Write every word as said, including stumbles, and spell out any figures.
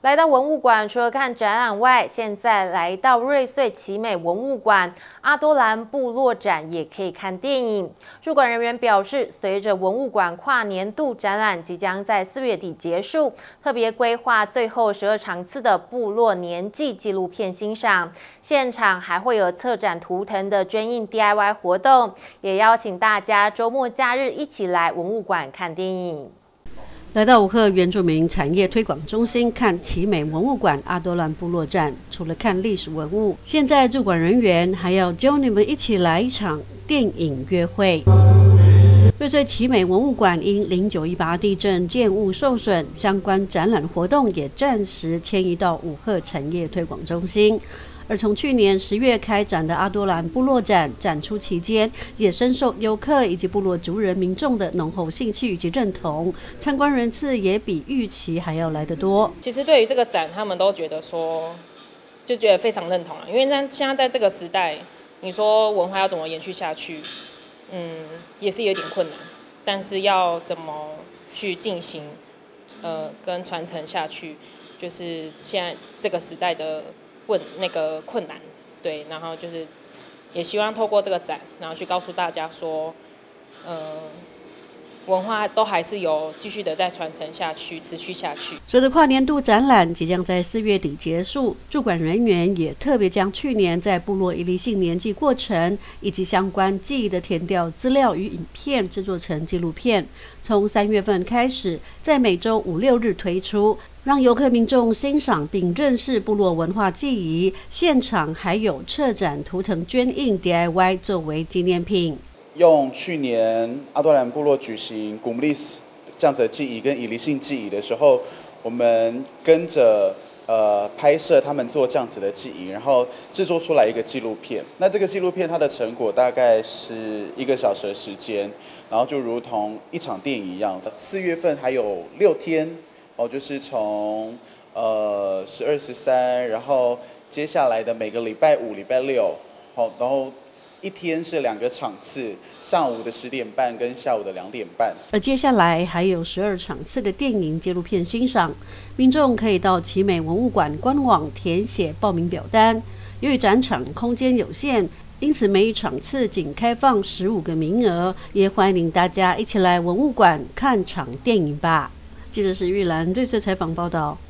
来到文物馆，除了看展览外，现在来到瑞穗奇美文物馆阿多兰部落展也可以看电影。驻馆人员表示，随着文物馆跨年度展览即将在四月底结束，特别规划最后十二场次的部落年纪纪录片欣赏，现场还会有策展图腾的捐印 D I Y 活动，也邀请大家周末假日一起来文物馆看电影。 来到五鹤原住民产业推广中心看奇美文物馆阿多兰部落展，除了看历史文物，现在驻馆人员还要教你们一起来一场电影约会。瑞穗奇美文物馆因零九一八地震建物受损，相关展览活动也暂时迁移到五鹤产业推广中心。 而从去年十月开展的阿多兰部落展展出期间，也深受游客以及部落族人民众的浓厚兴趣以及认同，参观人次也比预期还要来得多。 其实对于这个展，他们都觉得说，就觉得非常认同啊，因为在现在在这个时代，你说文化要怎么延续下去，嗯，也是有点困难，但是要怎么去进行，呃，跟传承下去，就是现在这个时代的。 问那个困难，对，然后就是也希望透过这个展，然后去告诉大家说，呃，文化都还是有继续的在传承下去，持续下去。 随着跨年度展览即将在四月底结束，驻馆人员也特别将去年在部落移离性年纪过程以及相关记忆的填调资料与影片制作成纪录片，从三月份开始，在每周五六日推出。 让游客民众欣赏并认识部落文化记忆，现场还有策展图腾捐印 D I Y 作为纪念品。 用去年阿多兰部落举行古姆利斯这样子的记忆跟以离性记忆的时候，我们跟着呃拍摄他们做这样子的记忆，然后制作出来一个纪录片。那这个纪录片它的成果大概是一个小时的时间，然后就如同一场电影一样。四月份还有六天。 哦，就是从呃十二、十三，然后接下来的每个礼拜五、礼拜六，好，然后一天是两个场次，上午的十点半跟下午的两点半。 而接下来还有十二场次的电影纪录片欣赏，民众可以到奇美文物馆官网填写报名表单。由于展场空间有限，因此每一场次仅开放十五个名额，也欢迎大家一起来文物馆看场电影吧。记者是玉兰瑞穗采访报道。